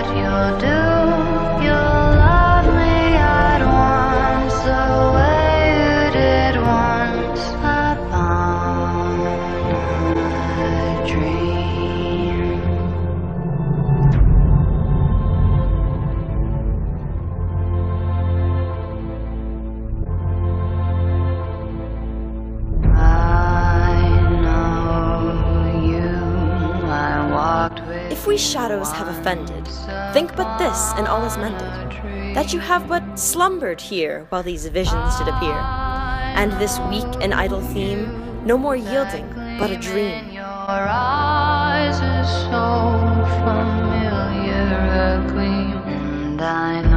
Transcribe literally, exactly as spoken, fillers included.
you'll do. You'll love me at once, the way you did once upon a dream. I know you, I walked with. If we shadows have offended, think but this, and all is mended, that you have but slumbered here while these visions did appear, and this weak and idle theme no more yielding but a dream. Your eyes are so familiar, a gleam, and I